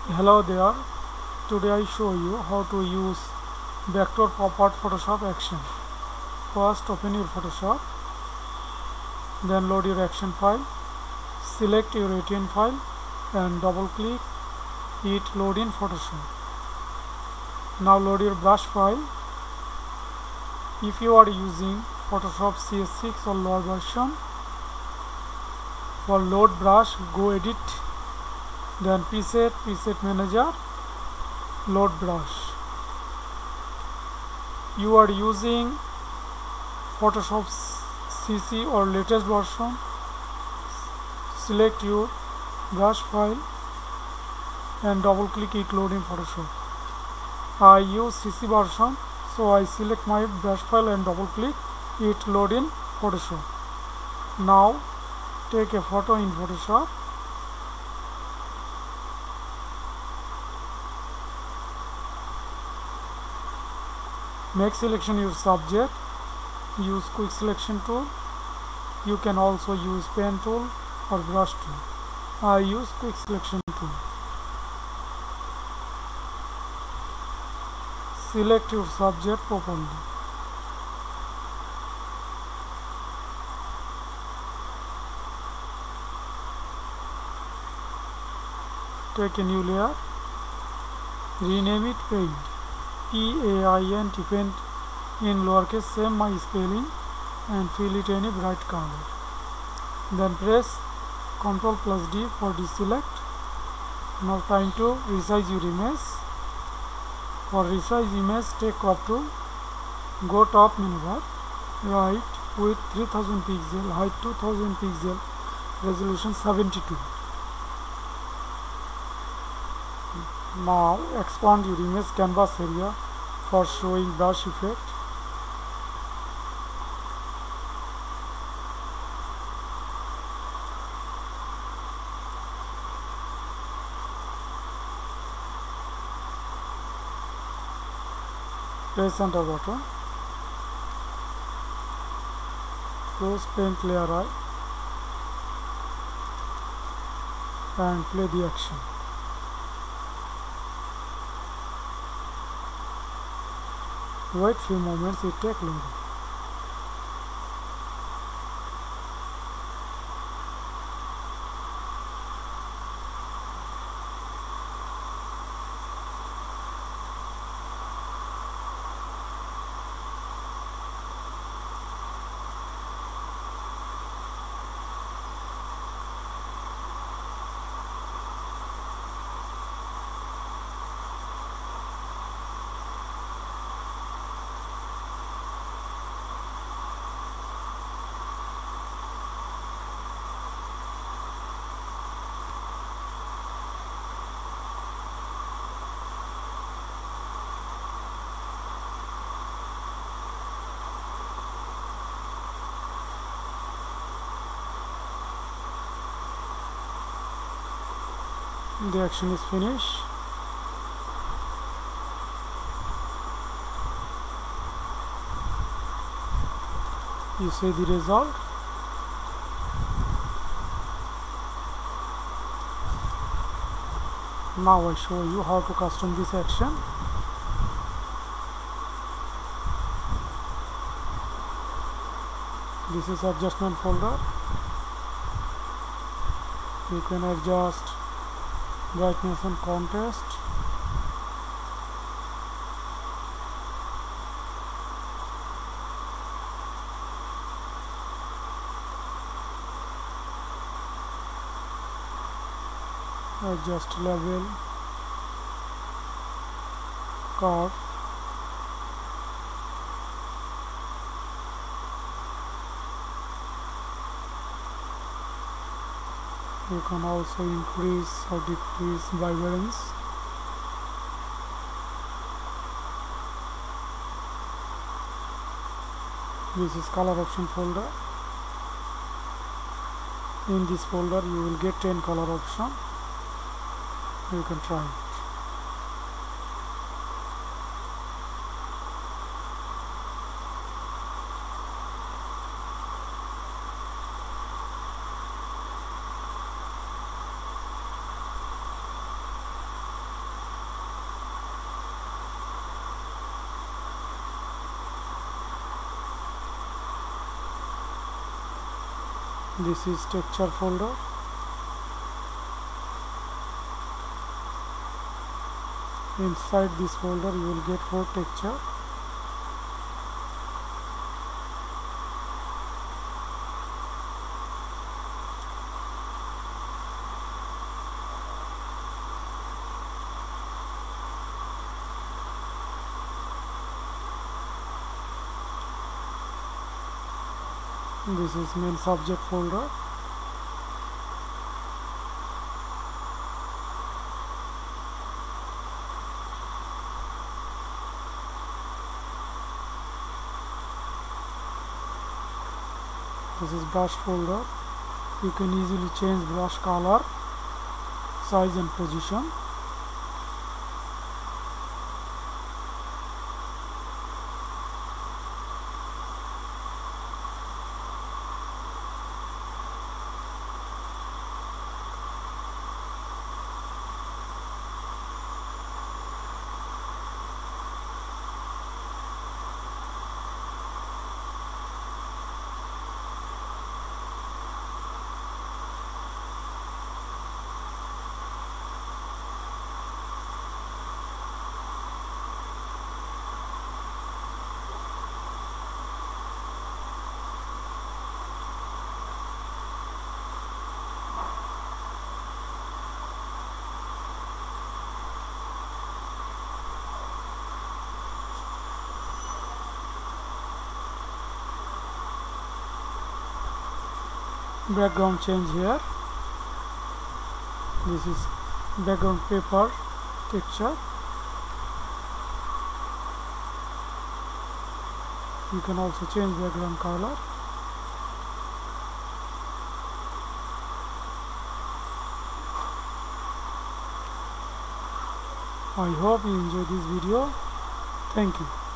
Hello there. Today I show you how to use vector pop art Photoshop action. First open your Photoshop, then load your action file, select your ATN file and double click it load in Photoshop. Now load your brush file. If you are using Photoshop CS6 or lower version, for load brush go edit, then preset manager, load brush. You are using Photoshop CC or latest version, select your brush file and double click it load in Photoshop. I use CC version, so I select my brush file and double click it load in Photoshop. Now take a photo in Photoshop. Make selection your subject. Use quick selection tool. You can also use pen tool or brush tool. I use quick selection tool. Select your subject properly. Take a new layer. Rename it paint. PAINT, paint in lowercase, same my spelling, and fill it any bright color. Then press Ctrl+D for deselect. Now time to resize your image. For resize image, take crop tool, go top menu bar, right width 3000 pixel, height 2000 pixel, resolution 72. Now expand your image canvas area for showing brush effect. Press enter button. Close paint layer eye and play the action. Wait few moments, it takes loading. The action is finished. You see the result. Now I show you how to custom this action. This is adjustment folder. You can adjust brightness and contrast. Adjust level, curve. You can also increase or decrease vibrance. This is color option folder. In this folder you will get 10 color option. You can try it. This is texture folder. Inside this folder you will get 4 texture. This is main subject folder. This is brush folder. You can easily change brush color, size and position. Background change here. This is background paper texture. You can also change background color. I hope you enjoyed this video. Thank you.